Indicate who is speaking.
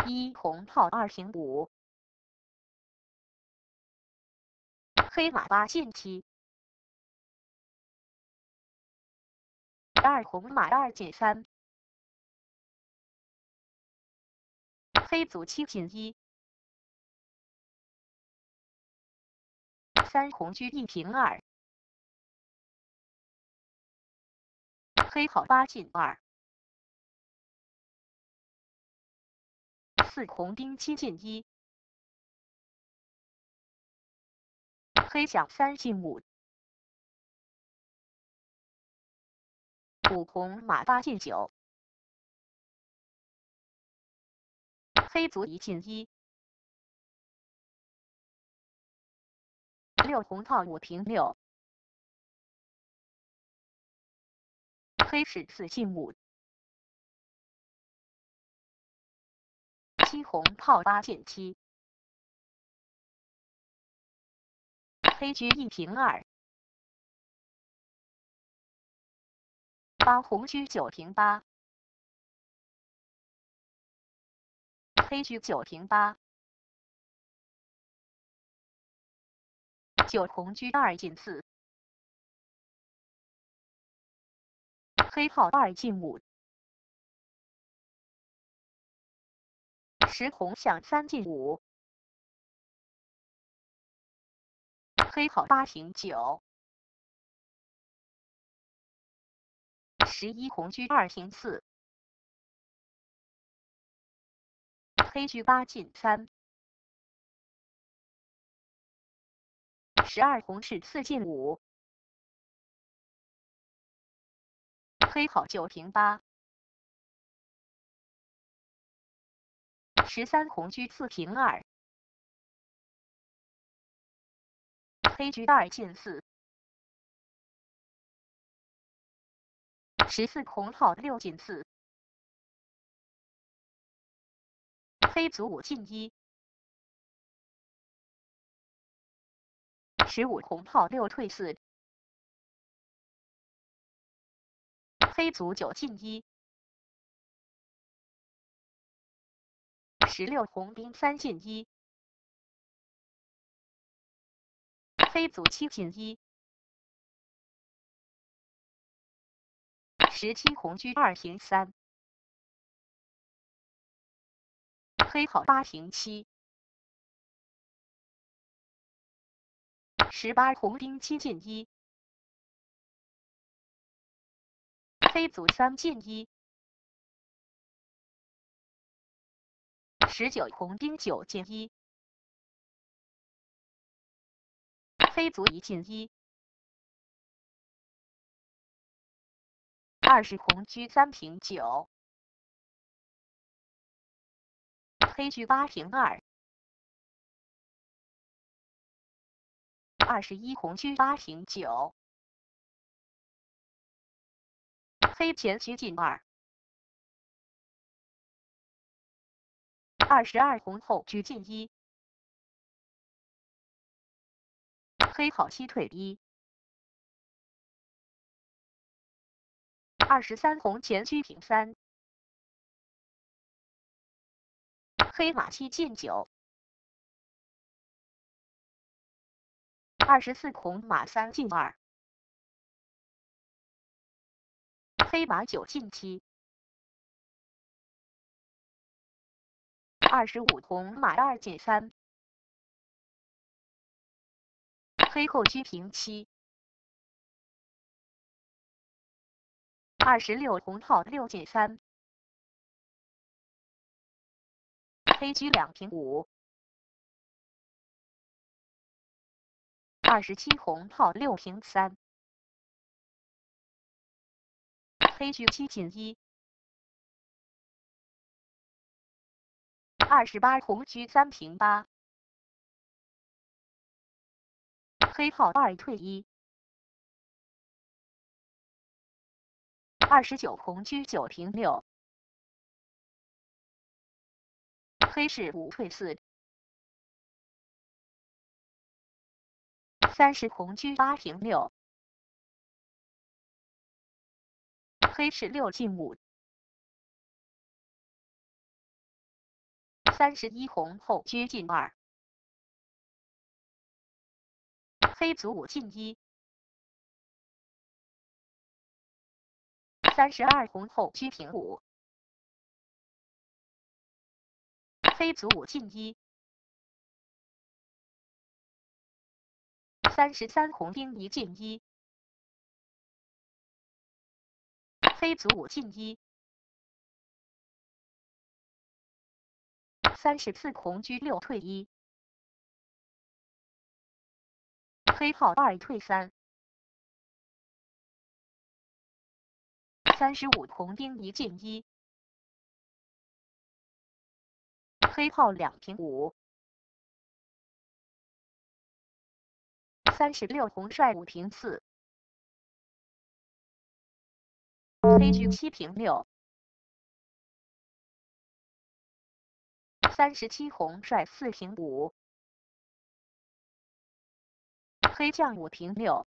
Speaker 1: 一红炮2平5，黑马8进7，2红马2进3，黑卒7进1， 3红车1平2，黑炮8进2， 4红兵7进1，黑将3进5， 5红马8进9，黑卒1进1， 6红炮5平6，黑士4进5， 7红炮8进7，黑车1平2， 8红车9平8，黑车9平8， 9红车2进4，黑炮2进5， 10红象3进5，黑炮8平9， 11红车2平4，黑车8进3， 12红士4进5，黑炮9平8， 13红车4平2，黑车2进4， 14红炮6进4，黑卒5进1， 15红炮6退4，黑卒9进1， 16红兵3进1，黑卒7进1， 17红车2平3，黑炮8平7， 18红兵7进1，黑卒3进1， 19红兵9进1，黑卒1进1， 20红车3平9，黑车8平2， 21红车8平9，黑前车进2， 22红后车进1，黑炮7退1， 23红前车平3，黑马7进9， 24红马3进2，黑马9进7， 25红马2进3，黑后车平7， 26红炮6进3，黑车2平5， 27红炮6平3，黑车7进1， 28红车3平8，黑炮2退1， 29红车9平6，黑士5退4， 30红车8平6，黑士6进5， 31红后车进2，黑卒5进1。32红后车平5，黑卒5进1。33红兵1进1，黑卒5进1。34红车6退1，黑炮2退3。35红兵1进1，黑炮2平5。36红帅5平4，黑车7平6。37红帅4平5，黑将5平6。